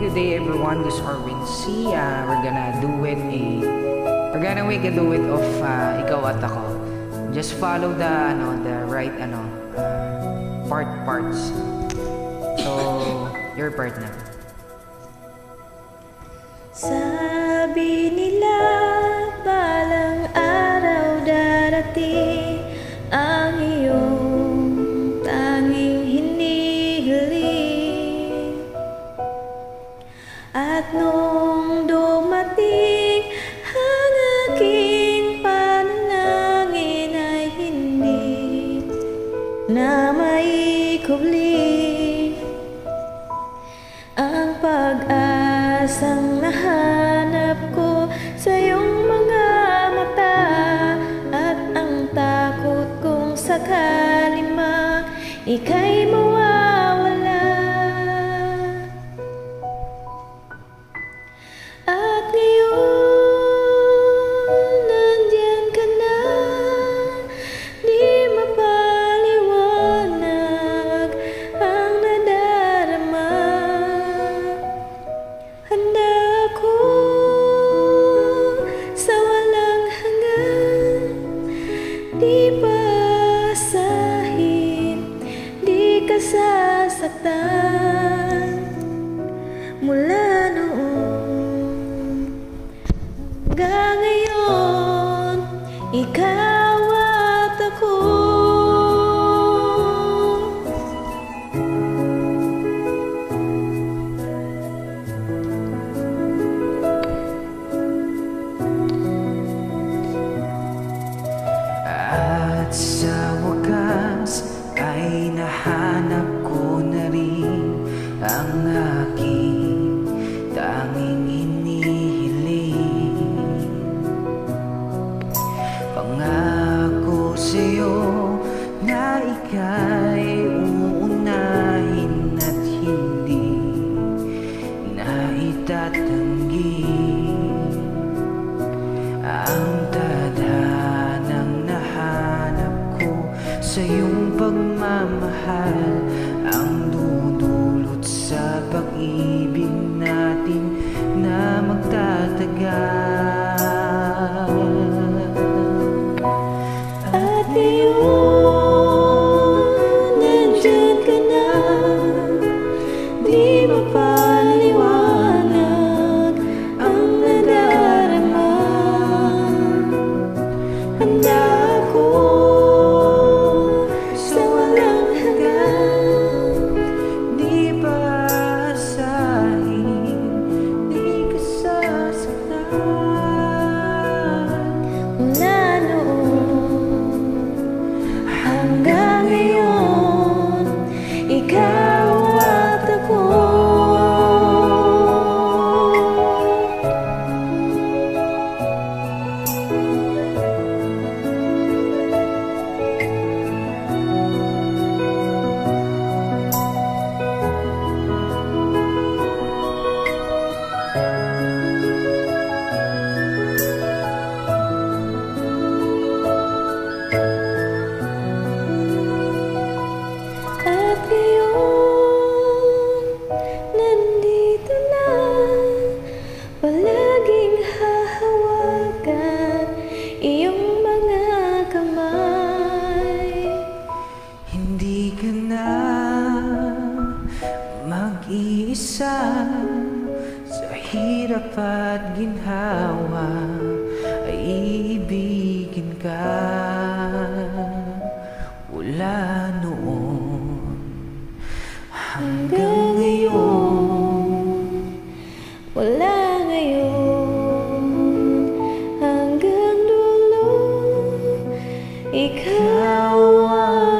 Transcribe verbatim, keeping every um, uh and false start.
good day everyone. This is our WeSing. Uh, we're gonna do it a we're gonna make a duet of uh, Ikaw at Ako. Just follow the ano the right ano uh, part parts. So your part na. Sabi nila balang araw darating ang iyong tanging hinihiling, at nung dumating ang aking panalangin ay hindi na maikubli ang pag-asang nahanap ko sa iyong mga mata, at ang takot kong sakali mang ika'y mawawala. At ngayon nandiyan ka na, di mapaliwanag ang nadarama. Handa ako sa walang hanggan, di pasahin, di ka sasaktan. Mula noon hanggang ngayon, ikaw at ako. At sa wakas ay nahanap ko na rin ang aking tanging hinihiling. Pangako sa'yo na ika'y uunahin at hindi na itatanggi ang tadhanang nahanap ko sa iyong pagmamahal, ang dudulot sa pag-ibig natin na magtatagal. At ngayon nandiyan ka na, di mapaliwanag ang nadarama. Handa ako sa walang hanggan, Di pasahin, di ka sasaktan. mula noon hanggang ngayon, ikaw at ako. At ngayon nandito na, palaging hahawakan iyong mga kamay. Hindi ka na mag-iisa sa hirap at ginhawa, ay iibigin ka. Mula noon hanggang ngayon, Wala ngayon hanggang dulo, ikaw